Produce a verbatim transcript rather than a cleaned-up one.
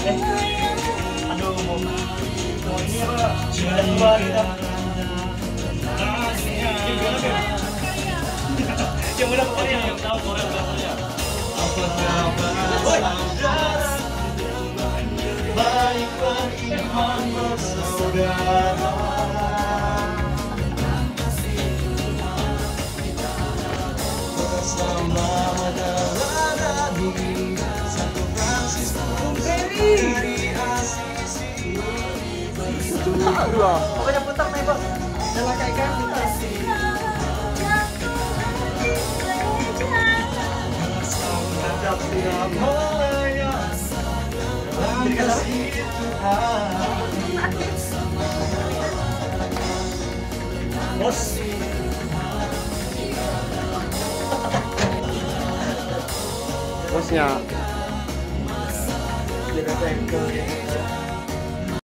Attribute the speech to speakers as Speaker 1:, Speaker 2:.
Speaker 1: Eh, aduh, mau, mau ini apa? Jalan tua kita. Yang udah Korea, yang tahu Korea Korea. Baik beriman bersaudara. Bersama menjalani satu Fransiskus dari Asisi.
Speaker 2: Pokoknya putar nih bos. Jalan kayak ikan putar.
Speaker 1: Hadap tiap mulanya kasih Tuhan. Bos.
Speaker 3: Bosnya.
Speaker 1: Kita tengok.